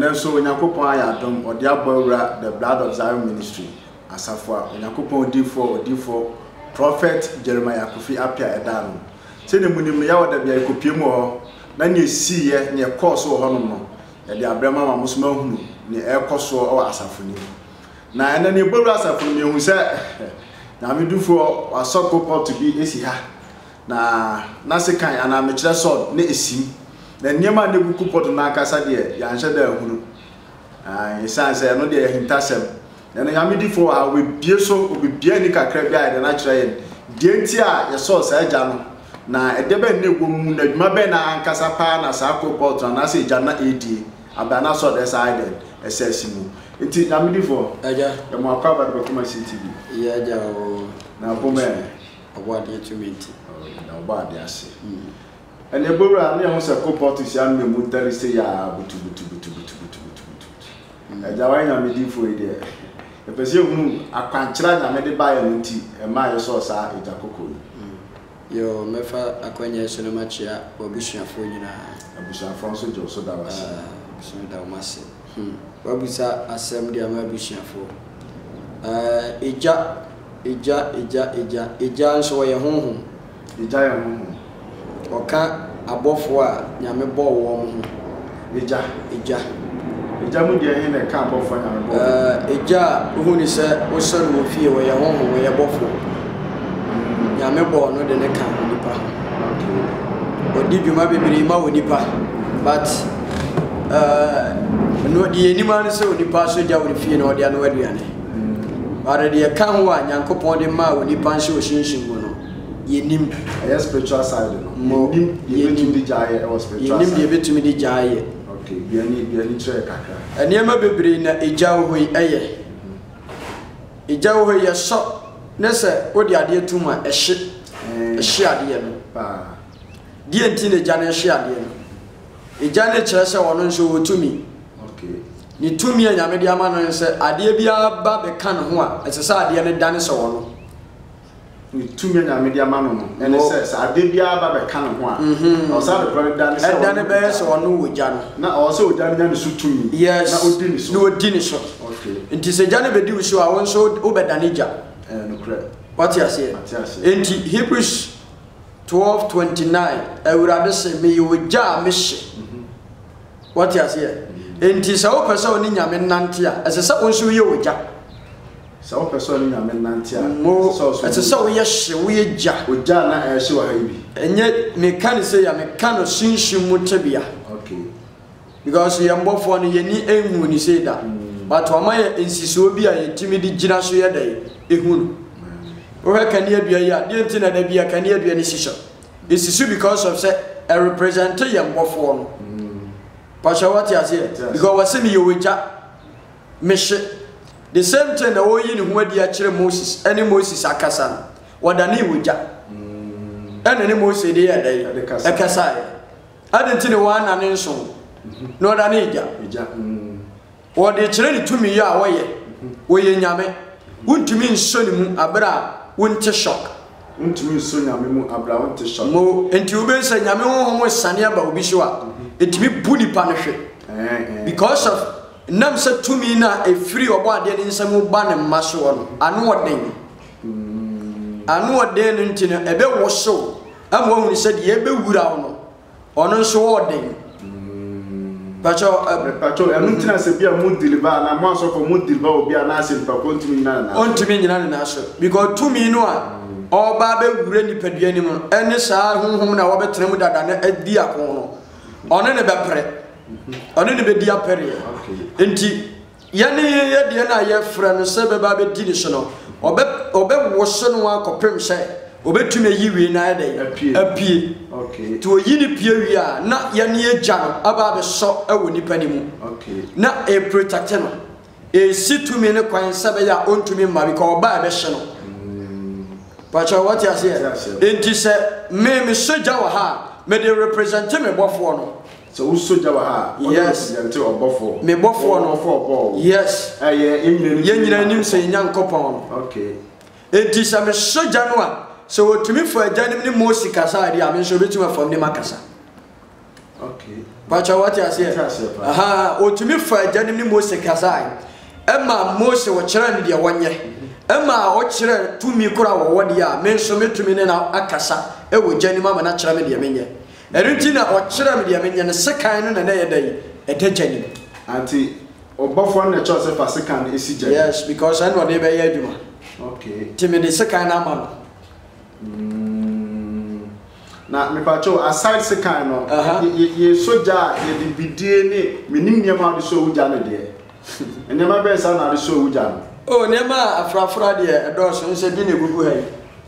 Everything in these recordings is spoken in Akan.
then so Yakupon Ayadom or Diabora, the Blood of Zion Ministry, Asafwa, Yakupon D4, Prophet Jeremiah Kofi Apia Edano. Say the Munimayawa that be a copimo, then you see near course or honour, and the Abraham Musmo, near Air Cosso or Asafuni. Now, and then you borrow Asafuni who said, now we do for a soccer pot to be easy. Na Nasekai and I'm a sword, ne sim. Then Yama de Buku Nakasa dear, Yansha de Hunu. His son said, no dear Hintasem. Then I am for our with Bioso with Bianica Crabia and Natural. Dientia, your source, Jano. Na a debe ne woman, Mabena and Casapana, Sako Pot, and I say Jana 80, a banana decided, a sessimu. It is Namidi for Aja, the more covered document city. Yaja, now, Pome, a 1 year to meet. Bad, yes. And the Bura, I was a couple to young Mutari say, butu. And Jawina made for it there. The person I can't try to make it by a tea, and my source are a jacoco. Your mefa acquaintance so much or Bishop for you now. A Bishop Franco, so that was that must Babusa assembly a my Bishop for Ija, so your home. The giant Oka above war, Yame ball warm. Ija, Jamudia in a camp of Ija, who is a person will feel where your home where your buffalo. Yame ball, not in a camp with the But did you maybe be with the but no, the animal so the passenger will feel or the unwedian. But the account one, Yanko Pondima with the Pancho Shinshin. Yenim a spiritual side no yenim di jaye or spiritual side yenim be betumi di jaye okay bi ani tire kakra enema bebre na ejawo hoyi eye ejawo hoyi ye so ne se odi ade tuma ehye ade no ba die nti ne jane ehye ade no ejane kire se wono nso wotumi okay ni tumi anyame de ama no se ade bia ba be kan ho a esese ade ne dane se wono ni tumi na media mano no ene se ade bia ba be kan ho a o sa de product dan se dan be se wono woja no na o se woja nya ne su tumi na odi ni so no odi ni so okay nti se jane be di wo so a won so wo be danija no kre what you say nti Hebrews 12:29 awurade se me woja me hye what you say nti se wo pese oni nyame nante a ese se won so ye woja so person in amenantia so so we hye we ja oja na hye wa habi enye me kan say ya me kan shinshim mutebia okay because ye mbofo no ye ni enhu ni say da but o ma ye ensiso bi a ye timi di gina so ye dai ehunu o he kan ye dua ya de nti na da bia kan ye dua ni shisho ensiso because of say a represent ye mbofo no pasha what you say because we say me ye woja me hye the same thing that we in who dia kire Moses any Moses akasa wadane woja any Moses dey dey akasa adentine wan na nso no wadane ija wo de kire ni tumi ya woye nyame wontumi nso ni mu abra wonte shock wontumi nso nyame mu abra wonte shock mo enti wo be se nyame ho sane aba obi so a etimi bu ni pa no hwe because of nam se tumi na e free obo ade ni nsam ba ne maso no anu oden ntino ebe wo so amwo hu ni se de ebe wura no ono nso oden pacho enu ntina se bia mu deliver na mo so for mu deliver obi ana se pa kontumi nyina na ontumi nyina na so because tumi no a oba be wura ni padua ni mu ene saa honhom na wo betre mu dada na adi akon no ono ne be pre ono ne be dia pere enti yane ye de na ye fra no se be ba be di ni so no obe wo so no akopem se obetumi yiwe na ade apie okay to yini pie wi a na yane ye gya no aba be so ewo nipa ni mu okay na e protect no e situmi ne kwan se be ya ontumi ma bi ko ba be hye no pacha what you say enti se me soja wa ha me de represent me bofo no so who soja wa ha yes until obofo me bofo no for yes ye nyina nim se nyankopon okay enti se me soja no a so otumi fo ajanim ni Moses kasa ade a me so betuma fam ni makasa okay Pacha what you say? Aha, o to me for agyanim ni Mose kasai. Emma Mose wo kyerɛ ne de wonye. Emma o kyerɛ tumi kora wo wode a me nso metumi ne na akasa e wo gyanim ama na kyerɛ me de menye. Erinti na o kyerɛ me de menye ne sekan no na na yɛdai e da gyanim. Anti obofo na kyerɛ se fa sekan esi gyanim. Yes, because I know they be adwuma. Okay. Timi de sekan na ama no. Na me pacho aside sekan no ye soja ye de bidie ne minim niam ade so wuja ne de enema be sa na ade so wuja no oh nema afrafra de edoso nse bi ne gugu hai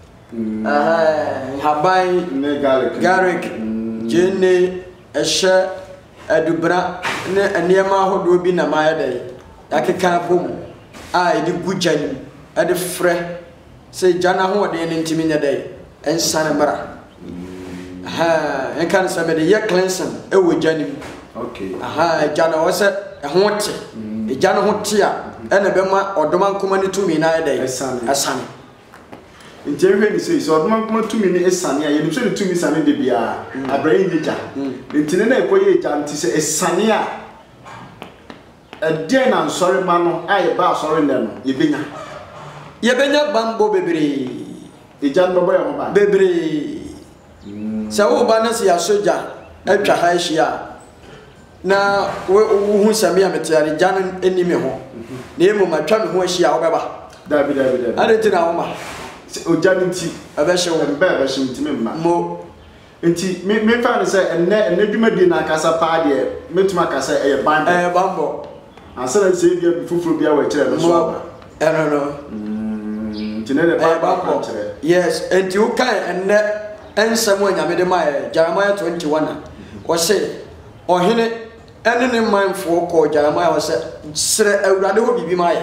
habai ne garlic jenne ehye adubra ne enema hodo bi na maye de yakeka bom a ede gujani ade frɛ se jana ho de ne ntimi nya de ensane mara and can say the year cleansing, a wood janim. Okay. Jana was a haunted, a jana hontia, and a bema or doman command to me nowadays, a son. In Jerry says, or doman to me a son, you should to me son in the beer, a brain nija. In Tinene Koye Jan to say a sania. A den and sorry man, I about sorry them, Yebena bambo baby. A jan baby. Sa wo ba na se ya soja atwa ha hia na wo hu same ya metare jan enime ho na emu matwa me ho hia wo beba dabi ade na wo ma o jan nti abehye wo be abehye nti me ma mo nti me fa ne se enne dwumadi na akasa pa de metuma akasa bambo asara se bia fufuru bia wa kire no so no nti ne bambo yes enti wo kan enne ensemo nyame de mae Jeremiah 21 o se ohene ene ne manfo ko Jeremiah o se sere awurade ho bibi mae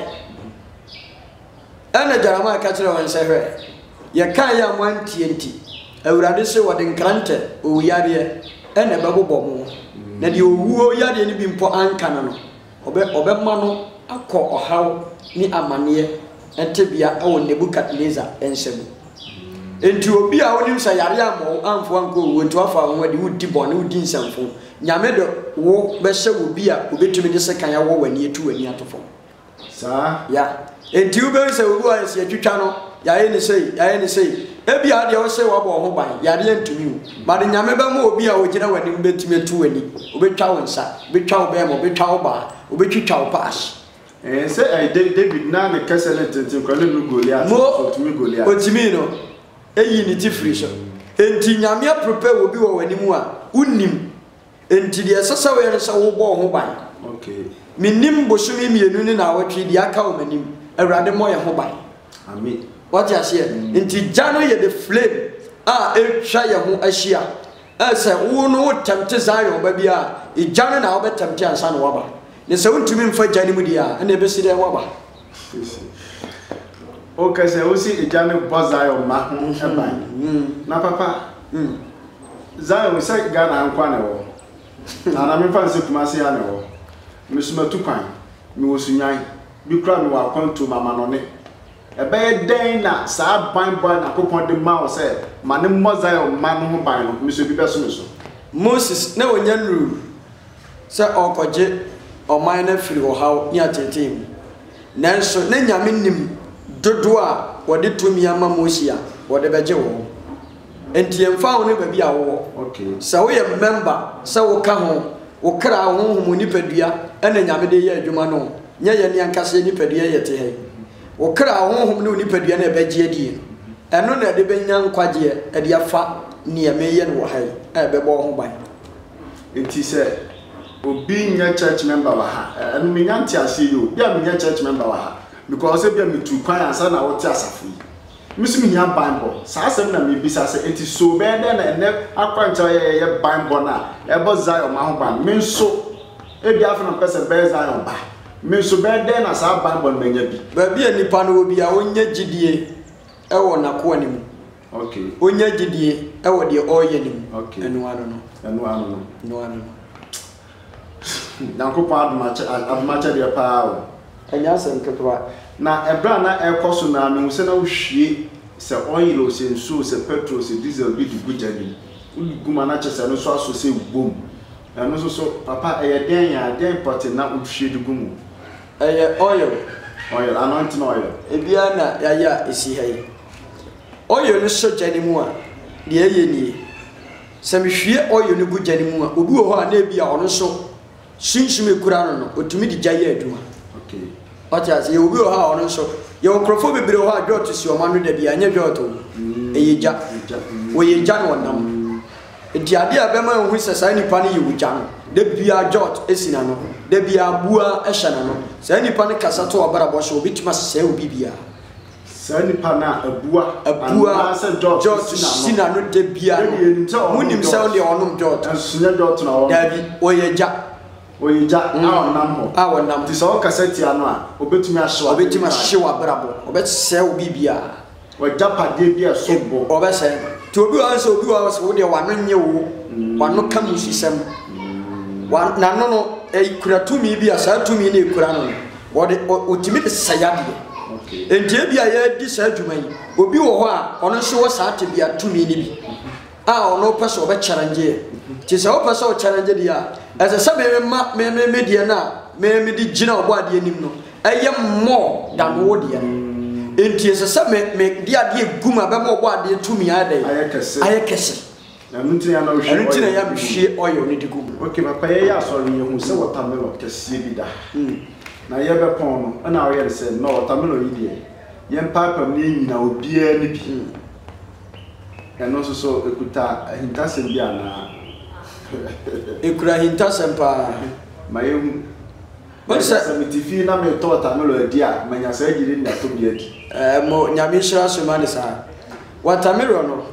ene Jeremiah ka kire won se hwe ye kan ya mwantienti awurade se wode nkrante o yare ene bebobo mo na de owuo yare ni bi mpo ankana no obe ma no akọ ohaw ni amane entebia e won Nebukadnezar ensemu enti obi a wonim sa yare amo amfo anko wontu afa ho de wudi bone wudi nsamfo nyame de wo be hye obi a obetumi de sekan ya wo wani etu wani atofo sa ya enti ube se obi a se atwitwa no yaye ne sei ebi a de wo se wo bo ho ban yare antumi ba de nyame be mo obi a ogina wani betumi etu wani obetwa wo nsa betwa wo be mo betwa wo ba obetwitwa wo pass say David na me kase na tenten kwa le Goliath so tumi Goliath otimi no eyi ni tifri so enti nyame prepare obi wo wanimu a unnim enti de sesa we resa wo bo ho ban okay minim bosumi mienu ni na awatwe de aka o manim awurade mo ye ho ban amen what you say enti jano ye the flame a etwa ye ho ahia ese wo no wo temte Zion ba bia e jano na wo betemte ansa no waba ne se wontumi mfa jani mu dia na ebesi de waba okay se wo si ejane Zion ma ho eban na papa Zion we say Ghana ankwa na wo na me fa nse kuma se ya na wo me suma tupan me wo sunyan bi kra me wa kwanto mama no ne ebe den na sa ban na kopon de ma wo se ma ne Zion ma no ho ban no me so bi beso me so Moses na wonya nru se okoje o man na firi wo haw ya tetem nanso na nyame nim dodo a wode tumi ama Mosia wode beje wo enti emfa wo ne ba bia wo okay sa wo ye member sa wo ka ho wo kra ho ho ni padua ena nyame de ye adwuma no nya ye ni ankase ni padua ye te he wo kra ho ho ni padua na beje adie eno na de benya nkwaje e de afa ni ye meye no wo hai e bebo ho ban enti se obi nya church member wa ha eno me nya ntiase yo bia me nya church member wa ha because bia me tu kwan ansa na wo ti asafu misimi nya Bible sa asem na me bisa se enti so be na ene akwancha ye Bible na ebo Zion ma ho ban me nso e bia fa na pese be Zion ba me nso be na sa Bible na nya bi ba bia nipa no obi a onya gidie e wo na ko anim okay onya gidie e wo de oye nim okay eno ano no na ko pa admacha de pa o enya sem ketwa na ebra na ekoso na me se na ohwie se oil o se nsu se petrol se diesel bi du gujani uguma na chese no so aso se bom And also so papa a den pot na uhwie de gumu. Oil. Oil, anointing oil. Ebiana ya esi hayi. Oil no so jani mu a de aye nie. Se me hwie oil no gu jani mu a obi wo ho a na ebia ono so sunsume kura no otumi di jaye aduma. Okay. What as ye obi wo ha ono so ye okrofo bebre ho a dwot si o ma no da bia anya dwot o. Eyeja. Wo yeja no nam. Enti ade a be ma hu se sai nipa no ye wuja no. De bia dwot esina no. De bia bua ehye na no. Sai nipa no kasa to obara bo so obitima se obi bia. Sai nipa na abua se dwot sina no de bia. Munim se o de onum dwot. Sunya dwot na o. Dabi wo yeja. Oyeja nam ho. Nam. Ti so kaseti ano a obetumi ahyewa. Obetumi ahyewa brabo. Obetse obi bia. Oja pade bia so bo. Obese. Ti obi wa so wo de wano nye wo. Wano kamu sisem. Na no kura tumi bia sa tumi na ekura no. Wo de otimi de sayade. Okay. Enti bia ye di sa adwuma yi. Obi wo ho a ono so wo sa ate bia tumi ni bi. Ono pese obe challenge. Ti se wo pese o challenge dia. As a sabe me dia na me di gina obo ade anim no eye more than wo dia enti as a sabe me dia de guma be mo obo ade tumi ade ayekese na ntina ya na hwe ntina ya hwe oyo ni digum. Okay papa ye ya so ye hu se watermelon kese bi da na ye be pon no na wo ye se no watermelon yi die ye papa me nyina obia ni bi eno so ekuta hintasem bi ana ekura hinta sempa mayem bonsa mitifi na me tota melo adi a manya sa gire na to bi adi mo nyame hira so mane sa watermelon no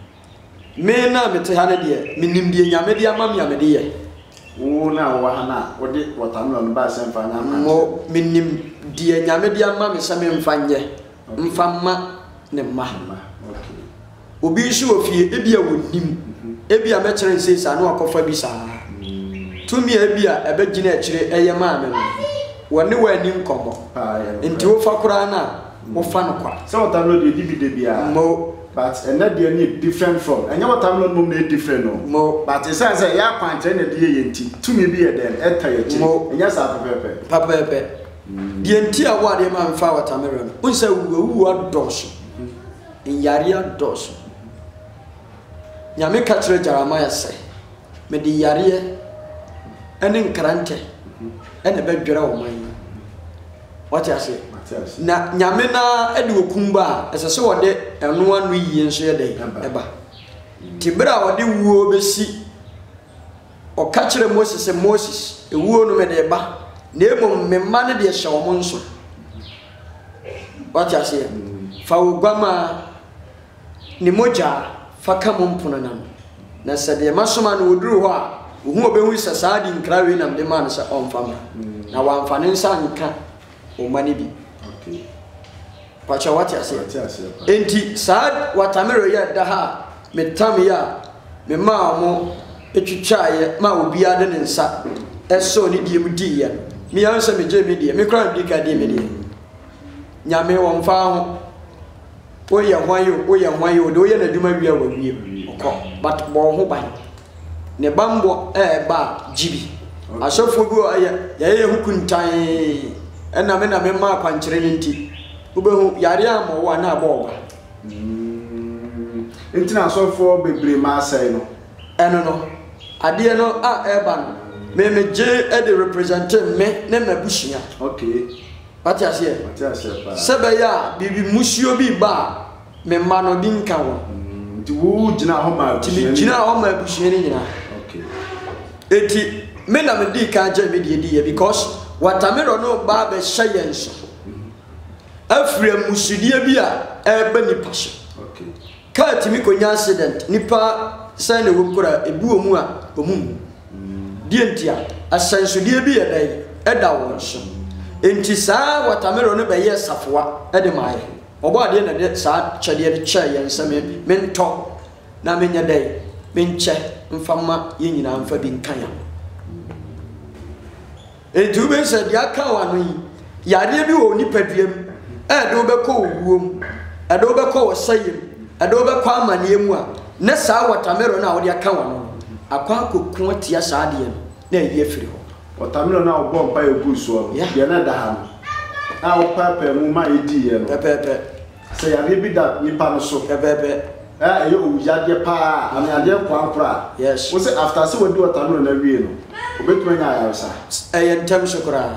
me na mete ha ne de minim de nyame de amam nyame de ye wo na wa ha na wo de watermelon ba sempa na mo minim de nyame de amam me sa me mfa nye mfa ma ne ma okay obi shi ofie ebia wonim ebia me kire nse sa na akofa bi sa tumi ebia ebegina akire eye maame no woni wani nkomo nti wo fa kura na wo fa no kwa so watermelon de bi de bia mo but another ni different from anya watermelon mom na different no mo but say ya kwanche na de ye nti tumi bi ye den eta ye chi enya sa pepe de nti a wo ade ma mfa watermelon unsa wu adoso nyari adoso nyame ka kire Jeremiah se me di yare ene nkrante ene bedwere wo man what you say na nyame na ede okumba esese wo de eno anu yiye nso ye de eba tibra wo de wuo besi o ka kire Moses ewuo no me de eba na emom me ma ne de hye wo nso what you say fa wo gwama ni moja faka mumpuno nam na sede masoma no oduru ho a ohu obehu sasa di nkrawe nam de man sa onfama na wamfane nsa nka o mani bi okay pacha what you say enti sad watamero ya da ha metam ya me ma mo etwitwaye ma obi ade ne nsa eso ni die mu di ya mi ansa me je me die me kra di ka die me die nyame wonfa ho oye hwan do ye na dwuma wi a wawie okọ but bo ho ban ne bambo ba jibi asofo bi ye hukuntan na me ma kwankyere ne nti obehu yare amo wa na abo ba ntina asofo bebre ma sai no eno no ade no ba no me je de represent me na mabushia okay What you say? Sebaya bibi musio bi ba me ma no bi nka wo. Nti wo gina ho ma bushie. Ti gina ho ma bushie ni nyina. Okay. Eti me na me di ka je me di because watermelon no ba be hye nso. Afre musudie bi a eba ni pashe. Okay. Ka ti mi konya accident nipa sai na wo kura ebu omu a omum. Die ntia asansudie bi e dai eda wo nso. Enti saa watermelon no be ye safoa e de mai obo ade na de saa kyede de kye ye nsame mento na menya dai menche mfama ye nyina mfa bi nkan ya enti ube se dia ka wa no yi yare bi wo nipaduam e de obekọ owuom e de obekọ wosayem e de obekọ amaniem a na saa watermelon na wo de aka wa no akwa kokon tia saa de na ye firi ho watermelon na obo mpa egu so no ye na da ha no na o papa mu ma edi ye no pepe se ya bi da nipa no so pepe e o yade pa ani ade kwankura yes wo se after se we do watermelon na wie no obetuma nya ya sa ntem so kura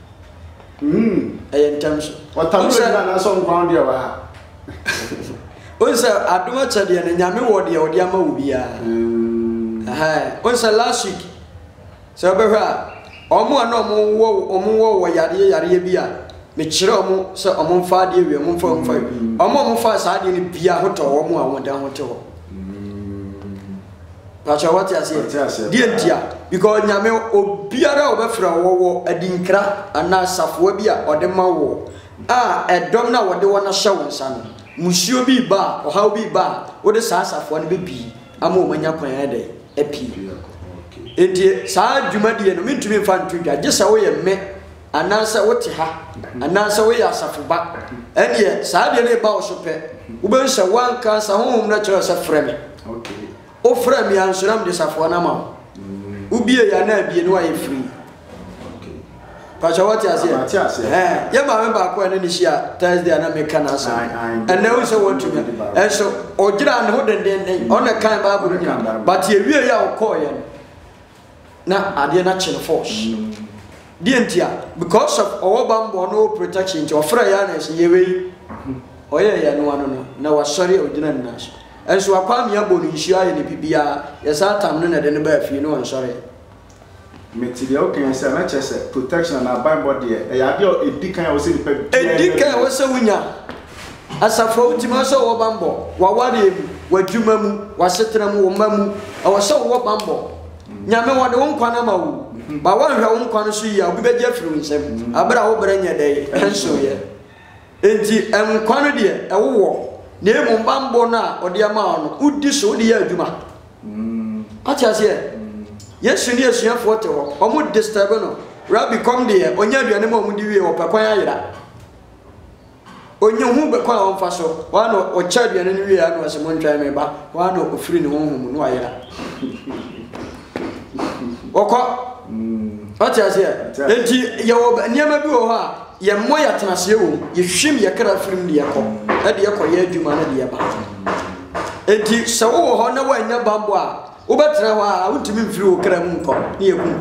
ntem so watermelon na so nkwan de wa onsa adoma chade na nyame wo de odi ama wo bia onsa last week so be hwa omo na omo wo yare bia me kire omo se omo mfa de wi omo mfa mfa saa de ni bia hoto omo a won hoto pacha what you say die ntia because nyame obiara obefra wo adinkra ana safo bia ode ma wo edom na wode wona hye won sa no musio bi ba ohaw bi ba wode saa safo no bebi ama o manya kwan ede epi enti saa dwumadie no mentumi mfa ntodwa gesa wo ye me anansa wote ha anansa wo ya safo ba ene saa de ne ba wo so pe wo be nsa wanka sa honhom na kire sa freme okay o frame ya nsuram de safo na ma ubie ya na bie no aye free pacha what you say ya ma me ba ko ene ni shia Thursday na me kana so and now so want to me and so ogira ne ho den on the kind Bible ni but ye wie ya o call ye na ade na chine force die ntia because of our bambo no protection to ofra ya na se ye we oye ya no ano na wa sorry ogira na so and so akwa me abo no nshia ye ne bibia ya sa tam no na de ne ba afi no on sorry material can say na chese protection na Bible there ya de edikan wo se nipa edikan wo se wunya asafo utima so wo bambo wa ware mu wa dwuma mu wa setra mu wo mamu awo so wo bambo nyame wode won kwana ma wo ba wa hwa won kwana so yi obi beje firi nsem abra wo bra nya dai enso ye enti kwana de ewo na emu bambo na ode ama no udi so de ya adwuma atiase yesu ni esuafo te ho omo disturb no rabbi come there onya aduane ma omo di wie wo pakwan ayira onye hu be kwa on fa so wa no o cha aduane ni wie anu ase mo ntwa me ba wa no ofiri ni honhom no ayira okọ ati ase enti ye wo niam bi wo ho a ye mo ya tenase wo ye hwim ye kra firim de yakọ e de yakọ ye adwuma na de ya ba enti se wo ho na wa nya bambo a ubetra wa untimi mfiri okra mu nko ne yeku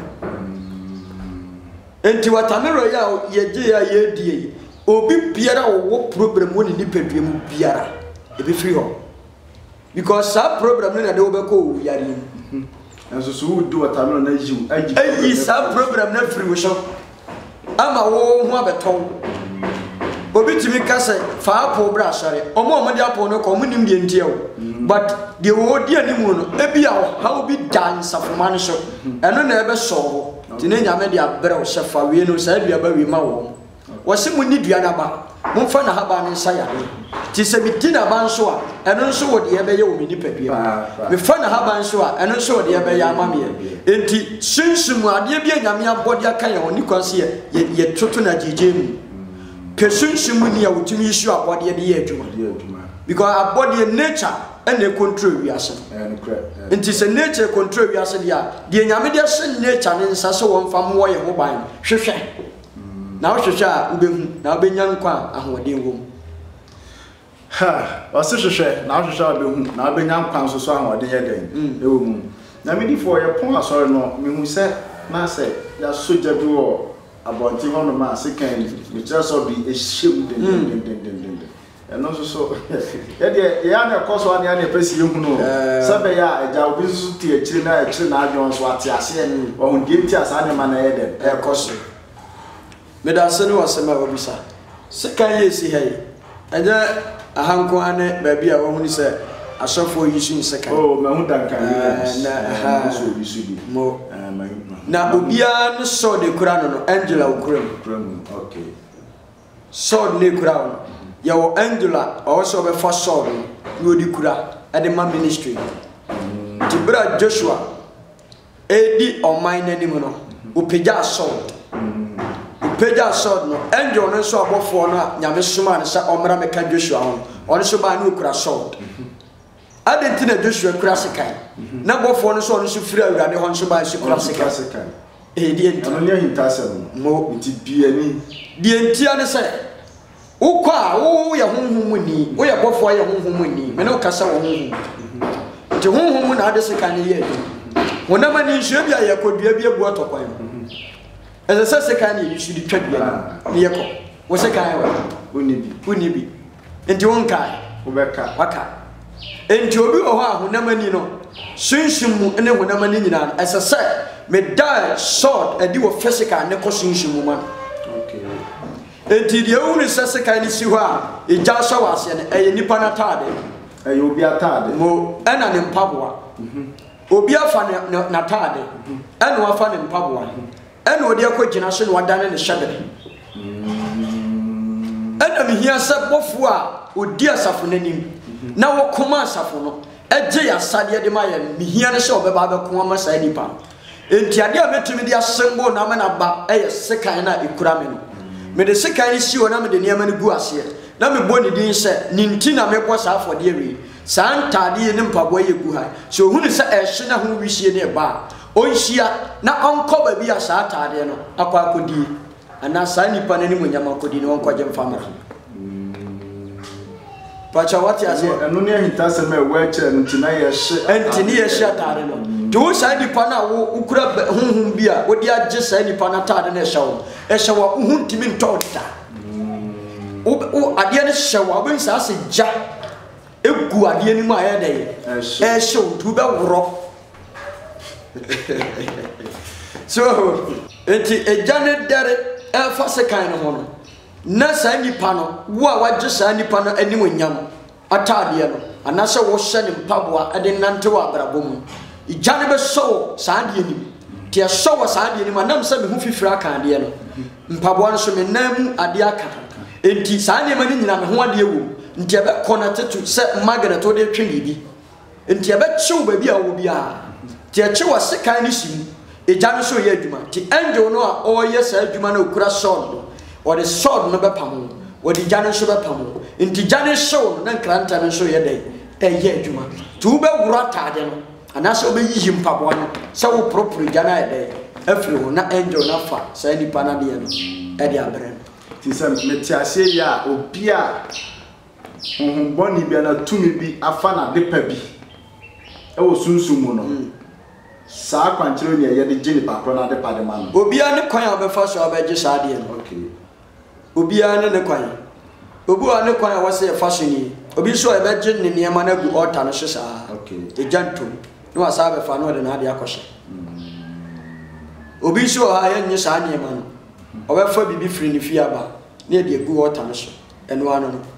enti watamero ya yeje ya yedie obi biara wo problem woni nipadua mu biara ebi free ho because that problem na de obeko yari enso so wo do watamero na yiwu ayi that problem na free wo so ama wo hu abeton obi timi kase fa apo bra sare omo de apo no ko munim de ntiawo but de wo di animu no ebia how be dance of man so eno na ebe so tine nyame de abre o shefa we no sa dua ba we ma wo wo se mu ni dua na ba mo fa na haba ne nsa ya ti se mi tina ban so a eno nso wo de ebe ye wo mi nipadua me fa na haba nso a eno nso wo de ebe ya ma me enti sunsumu ade bia nyame abode aka ye oni kwanse ye toto na jejemu pesunsumu ni ya utimi isu abode de ye adwuma because abode nature and control we are nti se nature control we are de nyame de se nature ne nsa so won fam wo ye ho ban hwehwe na wo hwehwe a ubehu na obenya nkwa ahoden wo o se hwehwe na wo hwehwe a ubehu na obenya nkwa so ahoden ye den ewo mu na me di for ye pon asori no me hu se na se ya soja bi wo abonti hono ma se kan me just so be a shame den eno so ye de ya na koso ani ana pesi yehu no sabe ya eja obi so ti akiri na adwon so ate ase o hu die ti asa ne ma na ye den e koso me da se no wasema obisa se kan ye si hey eja ahanko ane ba bia wo hu ni se asofo yi su se kan me hu dan kan na so bi su bi mo na obia no so de kura no Angela okuram okay so de kura no ya wo Angela also be for so no di kura at the man ministry tibra Joshua edi on mine anim no upeja sword no angel no so abofo no nyame soma ne sa omra meka Joshua ho on so ba no kura sword adentina Joshua kura sekan na bofo no so firi awurade ho nso ba so kura sekan die enti ano ne hintasem mo nti biani die enti ane se ukwa wo ye honhom ni wo ye bofo ye honhom ni me no kasa wo honhom nti honhom na ade sekan ye wona mani nhwe bia ye kodua bia bu otokwan ese se sekan ye yusu di twadua ni ye ko wo sekan wa oni bi enti wonkai wo beka waka enti obi wo ha honamani no sunshim ne honamani nyina ese se me die sword edi wo physical ne ko sunshim mu man okay enti die unu se sekan ni si ho a eja so wase ne eye nipa na taade eye obi atade mo ena ne mpaboa obi afa na taade ena wafa ne mpaboa ena odi akogina so ne wadane ne hyebere ena me hia se bofu a odi asafo nanim na wo koma asafo no eje ya sade de ma ya me hia ne se obeba be koma ma sa nipa enti ade a metumi de asembo na ma na ba eye sekan na ekura me no me de sekan ni si o na me de niam ne gu ase na me bo ni din se ninti na me bo sa afode awi sa ntade ne mpabo ye gu ha so hunu se ehye na ho wihie ne ba onhia na onko ba bi asa atade no akwa akodi ana sa nipa na ni munyama akodi ne onko je mfamara pacha wati ase eno ne hintasem e wa kire ntina ye hye entini ye hye atade no do sa nipa na wo ukura honhom bi a wodi age sa nipa na atade na ehye wa uhuntimi ntota o ade ne hye wa ben sa ase ja egu ade ni mu aye dey ehye tu be woro so enti ejane dare e fa sekan no ho na sa nipa no wo a wage sa nipa no ani wonyam atade no anase wo hye ne mpaboa ade nante wa abrabom ijane be so sa ade ni ti so wo sa ade ni manam se me hu fifira kan ade no mpaboa no so me nam ade aka enti sa ade mani nyina me ho ade ewu nti ebe connect se magnet o de twini bi nti ebe chiw ba bi a wo bi a ti e chiw sekan ni sim ijane so ye adwuma ti angel no a o ye sa adwuma na okura sword or the sword no be pam or the jane so be pam nti jane show na kranta no so ye dey ye adwuma tu be wura tade no anase obe yiyi mpabo no se wo propri jana ye dey afiri ho na angel na fa sa nipa na de no e de abre ti se metiase ya obi a boni bi na tumi bi afa na de pa bi e wo sunsumu no sa kwanchiro ne ye de gini pa kro na de pa de man obi a ne kwan a obefa so obeje sa de no okay obi a ne kwan obi a ne kwan a wase fashion ni obi so ebeje ne niema na gu altar no hye sa okay ejanto no asa be fa no de na de akoshe obi so ha ye nyi sa niema no obefa bibi firi ni fia ba na de gu altar no so eno ano no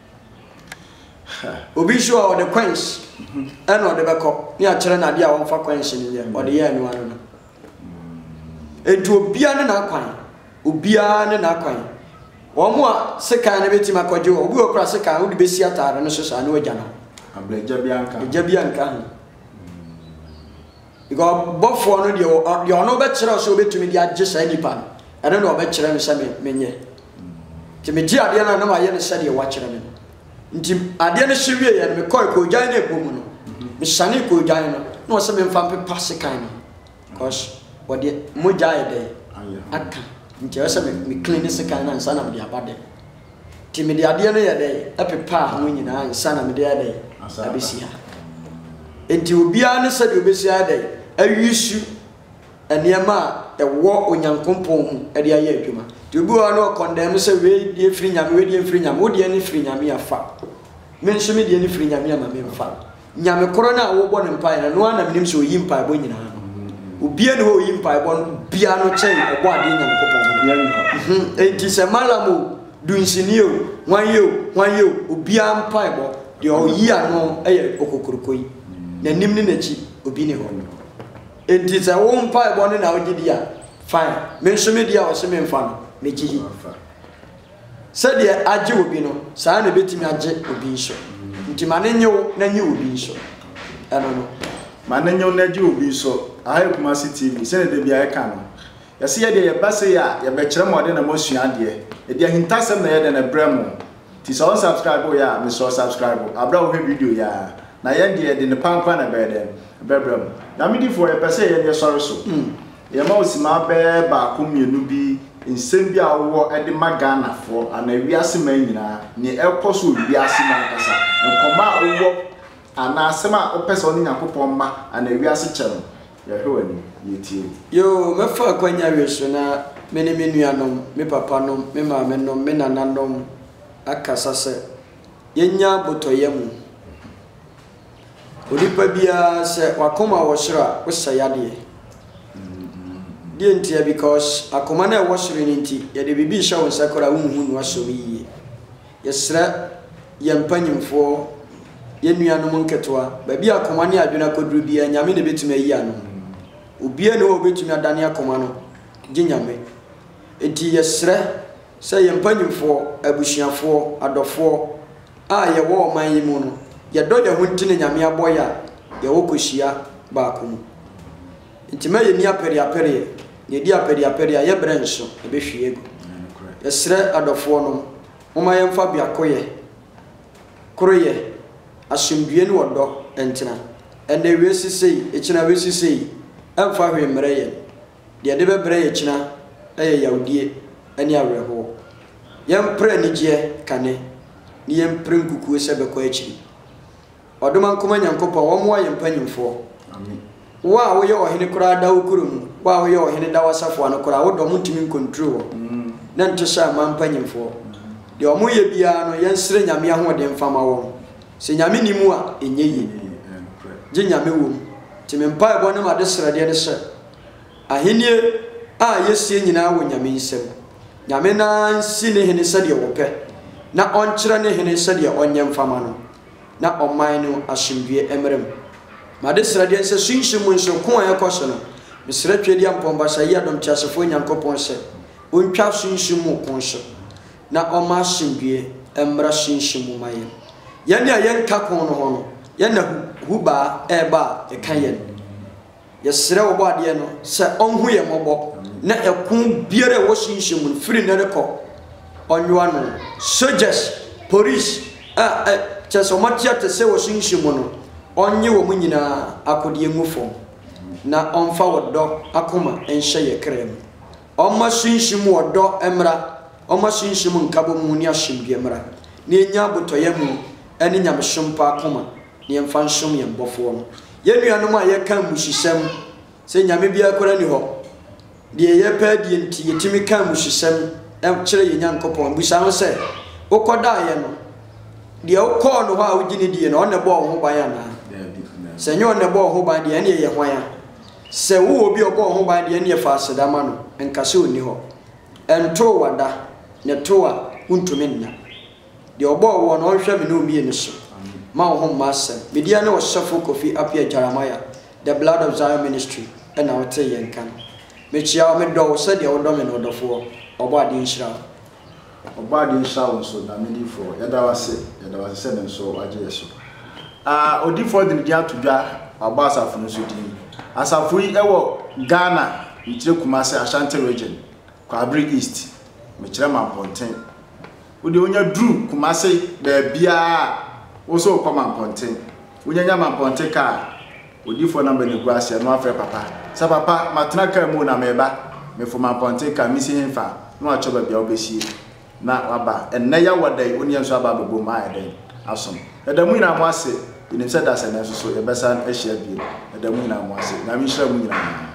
obi so o de queens eno de beko ni a kire na de a won fa queens ni ye o de ye eno ano no edu obi a ne na kwan obi a ne na kwan omo a sekan na beti makoje obi okura sekan wo de besi atare no so sa na wagya no ableja bianka because bofo no de ono be kire so betumi de age sa nipa ene no be kire me sa menye ti me ji ade na na ma ye ne sa de wa kire me nti ade ne hyewie ye me koi ko gyan na ebomu no me sane ko gyan no no se me mfa pepa sekan no cause what the moja ide aka nti o se me clean sekan na sana me de abade ti me de ade no ye de epepa ho nyina sana me de ade abesi ha enti obia ne se de obesi ade awisu eniema ewo onyankompon hu e de aye adwuma ti obi wa no condemn se we de firi nyame we de firi nyame wo de ne firi nyame afa me nso me de ne firi nyame ama me mfa nyame koro na wo bo ne mpa na no ana menim se oyi mpa bo nyina obia ne ho oyi mpa bo bia no chei obo ade nyankopon enti se malamo du nsinio wanyo obia mpa bo de oyi ano eye okokorokoi na nim ne nachi obi ne ho enti se wo mpa bo ne na ogidi a fine me nso me dia wo se me mfa no me gihi se de age obi no saa na betimi age obi nso nti manenyo na nyi obi nso eno no manenyo na age obi nso ayi kuma si TV se de bia e ka no yesi ye de ye base ya ye be kire mo de na mo sua de e de hintasem na ye de na bremo ti so subscribe ya me so subscribe abra wo video ya na yɛn de de ne pankwa na bɛɛdɛ bɛbrɛm na me di for yɛ pɛsɛ yɛ sɔre so yɛ ma osima bɛ ba ko mienu bi nsɛm bi a wo de magana fo ana wiase man nyina ne ɛkɔ so wiase man kasa nkɔma wo ana asema opese oni Nyankopɔn ma ana wiase kyɛ no yɛ hwe wani yɛtie yo mefa kwanya weso na me ne me nuanom me papa nom me maame nom me nananom akasa sɛ yenya botoyam onipa bia sɛ wakoma wo hyira wo sayade die ntia because akoma na wo hyira ni nti ye de bibi hye wo sakora wo hu no aso yi yesra yempanyimfo yenuanom nketoa ba bia akoma ne adwena koduru bia nyame ne betumi ayi ano obia ne wo betumi adane akoma no gye nyame enti yesra sɛ yempanyimfo abusuafo adofo a ye wo man yi mu no ye do ye ho ntine nyame aboya ye wo kohyia ba akom enti ma ye ni apere ye di apere ye bre nso e be hwiegu yesra adofo no moma ye mfa bia koye koroye asomdue ne wodo entina ene wesisei ekina wesisei amfa hwe mreye de de bebre ye kina eye yawdie ani awerho yempre ni je kane ni yempre nkuku se bekọ akiri odoma nkoma Nyankopɔn wo mo ayempanyimfo amen wa wo ye ohene kura da ukurum wa wo ye ohene da wasafo an kura wo dom ntimi control na ntosha mampanyimfo de omo ye bia no yensere nyame ahode mfama wo se nyame nimu a enyeyi je nyame wo timi mpa ebo na made srade ne se ahenie a yesie nyina wo nyame nsem nyame na nsi ne hene sade wo pɛ na onkyere ne hene sade onye mfama no na oman no asomdue emrem made srade nse sunhyimu nso ko a yakɔso no mesrɛ twedi ampɔmba sɛ yi adom tiasefo Nyankopɔn sɛ ontwa sunhyimu ko so na oma asomdue emra sunhyimu maye yɛne a yɛnka ko no ho no yɛna huba eba e kan yɛn yɛsrɛ wo bɔ ade no sɛ ɔnhu yɛ mɔbɔ na ɛko biara wo sunhyimu firi ne rekɔ onwa no soldiers police cheso matia te se wo sunhyimu no onye wo munyina akode ngufo na onfa wodo akoma enhye ye krem omma sunhyimu wodo emra omma sunhyimu nkabo mu ni ahyemdue emra na enya botoyamu ene nyamhyompa akoma na emfa nhyom ye mbofo no yenuanom a ye kan mushisem se nyame bia kora ni ho de ye pa die nti yetimi kan mushisem kyerɛ ye Nyankopɔn busa ho sɛ wokoda ye no de wokɔ no ho a wogini die no ɔne bɔ ho ban ana sɛ nyɛ ɔne bɔ ho ban de ne ye hwan a sɛ wo obi ɔbɔ ho ban de ne ye fa asedama no nkase oni hɔ ɛnto wada ne to a untumi nna de ɔbɔ wo no ɔhwɛ me no mi ne so ma wo ho masem media ne ɔhyɛfo Kofi Apia Jeremiah the blood of Zion ministry ɛna wote ye nka no mechia wo me dɔ wo sɛ de wo dɔ me no dɔfo ɔbɔ ade nhyira so na medi for yada wase sɛ ne nso agye yeso odi for the dia to dwa aba asafo no so di asafo yi ɛwɔ Ghana mitire Kumase Ashanti region Kwabri East mitire Mamponten wode onya dru Kumase da bia wo so kwa Mamponten wonya nya Mamponten ka odi for number ne guase no afre papa sa papa matena ka mu na meba me for Mamponten ka misi hemfa no achoba bia obesie na waba enne ya wadai oni enso aba bebo ma eden asom edamu nyina mo ase inim se da se na so so e besa ahia bi edamu nyina mo ase na mi hira mu nyina